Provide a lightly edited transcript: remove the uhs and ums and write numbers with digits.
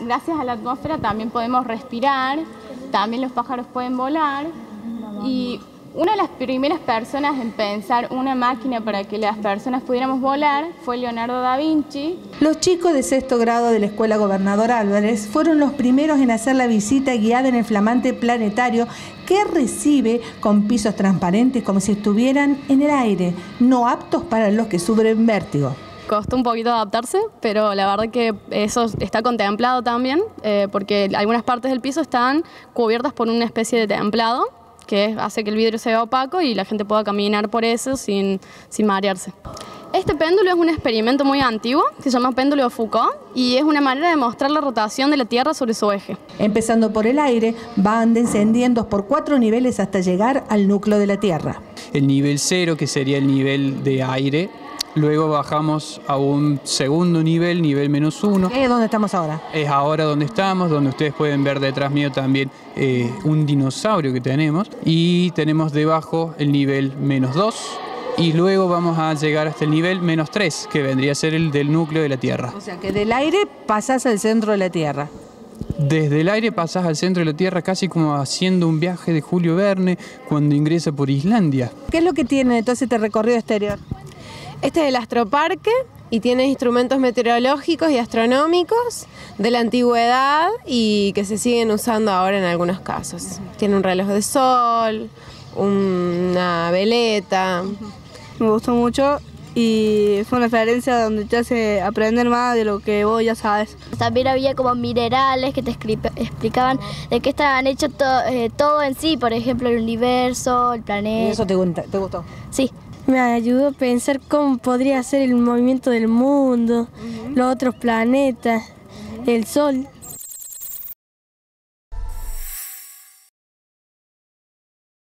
gracias a la atmósfera también podemos respirar, también los pájaros pueden volar. Y una de las primeras personas en pensar una máquina para que las personas pudiéramos volar fue Leonardo da Vinci. Los chicos de sexto grado de la Escuela Gobernador Álvarez fueron los primeros en hacer la visita guiada en el flamante planetario que recibe con pisos transparentes como si estuvieran en el aire, no aptos para los que sufren vértigo. Costó un poquito adaptarse, pero la verdad que eso está contemplado también, porque algunas partes del piso están cubiertas por una especie de templado que hace que el vidrio sea opaco y la gente pueda caminar por eso sin marearse. Este péndulo es un experimento muy antiguo, que se llama péndulo de Foucault, y es una manera de mostrar la rotación de la Tierra sobre su eje. Empezando por el aire, van descendiendo por 4 niveles hasta llegar al núcleo de la Tierra. El nivel 0, que sería el nivel de aire. Luego bajamos a un segundo nivel, nivel -1. ¿Es donde estamos ahora? Es ahora donde estamos, donde ustedes pueden ver detrás mío también un dinosaurio que tenemos. Y tenemos debajo el nivel -2. Y luego vamos a llegar hasta el nivel -3, que vendría a ser el del núcleo de la Tierra. O sea que del aire pasás al centro de la Tierra. Desde el aire pasás al centro de la Tierra casi como haciendo un viaje de Julio Verne cuando ingresa por Islandia. ¿Qué es lo que tiene entonces este recorrido exterior? Este es el Astroparque y tiene instrumentos meteorológicos y astronómicos de la antigüedad y que se siguen usando ahora en algunos casos. Tiene un reloj de sol, una veleta. Me gustó mucho y fue una experiencia donde te hace aprender más de lo que vos ya sabes. También había como minerales que te explicaban de qué estaban hechos todo en sí, por ejemplo el universo, el planeta. ¿Y eso te gustó? Sí. Me ayudó a pensar cómo podría ser el movimiento del mundo, los otros planetas, el sol.